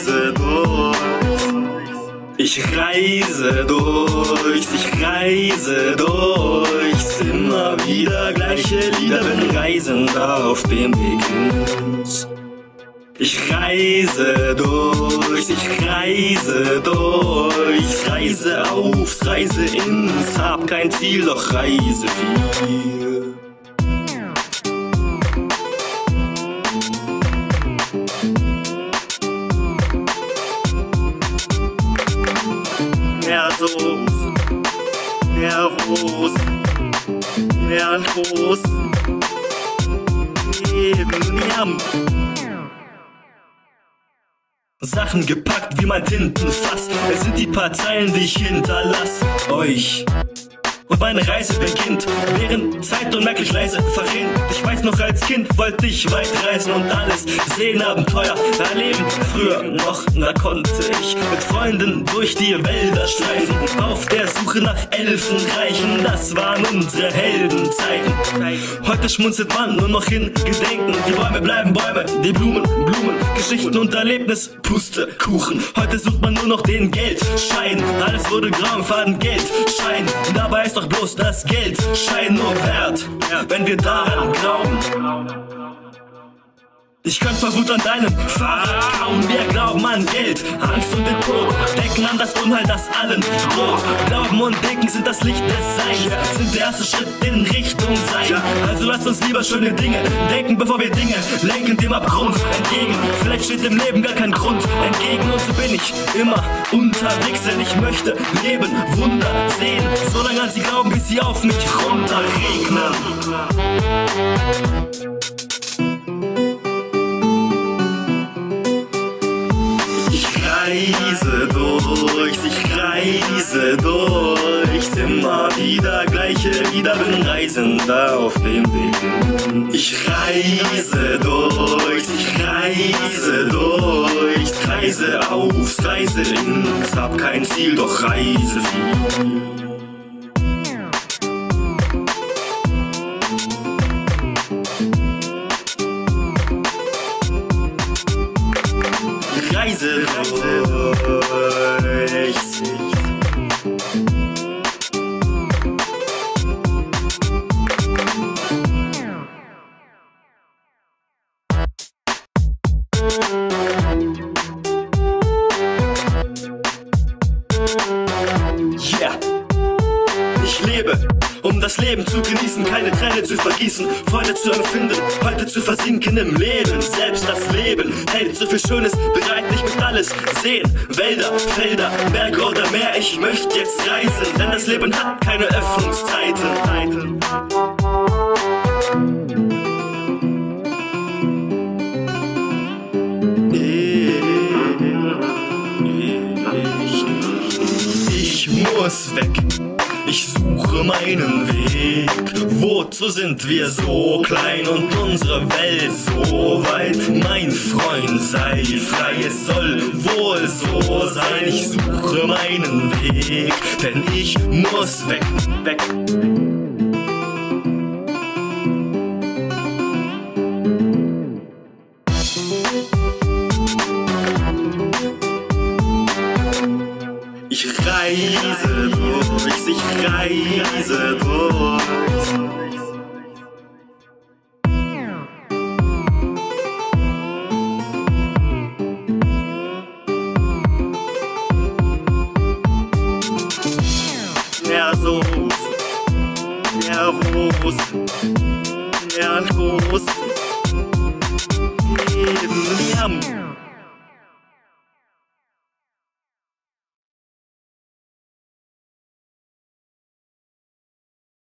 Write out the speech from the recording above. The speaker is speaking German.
reise durch. Ich reise durch, ich reise durch. Immer wieder gleiche Lieder, bin Reisender auf dem Weg ins. Ich reise durch, ich reise durch. Reise auf, reise ins, hab kein Ziel, doch reise viel. Nervos, nervos, Leben. Sachen gepackt wie mein Tintenfass. Es sind die paar Zeilen, die ich hinterlass euch. Und meine Reise beginnt, während Zeit unmerklich leise verrinnt. Ich weiß noch, als Kind wollte ich weit reisen und alles sehen, Abenteuer erleben. Früher noch, da konnte ich mit Freunden durch die Wälder streifen, auf der Suche nach Elfenreichen. Das waren unsere Heldenzeiten. Heute schmunzelt man nur noch in Gedenken. Die Bäume bleiben Bäume, die Blumen Blumen. Geschichten und Erlebnis, Pustekuchen. Heute sucht man nur noch den Geldschein. Alles wurde grau im Faden Geldschein. Dabei ist doch bloß das Geldschein nur wert, wenn wir daran glauben. Ich könnte vor Wut an deinem Fahrrad kaum. Wir glauben an Geld, Angst und den Tod, denken an das Unheil, das allen droht. Glauben und Denken sind das Licht des Seins, sind der erste Schritt in Richtung Sein. Also lasst uns lieber schöne Dinge denken, bevor wir Dinge lenken dem Abgrund entgegen. Vielleicht steht im Leben gar kein Grund entgegen, und so bin ich immer unterwegs, denn ich möchte Leben, Wunder sehen, solange an sie glauben, bis sie auf mich runterregnen. Ich reise durch, immer wieder gleiche Lieder, bin Reisender auf dem Weg. Ich reise durch, ich reise durch, reise auf, reise ins, hab kein Ziel, doch reise viel. Reise durch. Yeah. Ich lebe, um das Leben zu genießen, keine Träne zu vergießen, Freude zu empfinden, heute zu versinken im Leben. Selbst das Leben hält so viel Schönes bereit, ich möchte alles sehen. Wälder, Felder, Berge oder Meer, ich möchte jetzt reisen, denn das Leben hat keine Öffnungszeiten. Ich muss weg. Ich suche meinen Weg. Wozu sind wir so klein und unsere Welt so weit? Mein Freund, sei frei, es soll wohl so sein. Ich suche meinen Weg, denn ich muss weg, weg. Ich reise durch, ich reise durch. Nervos, nervos, nervos.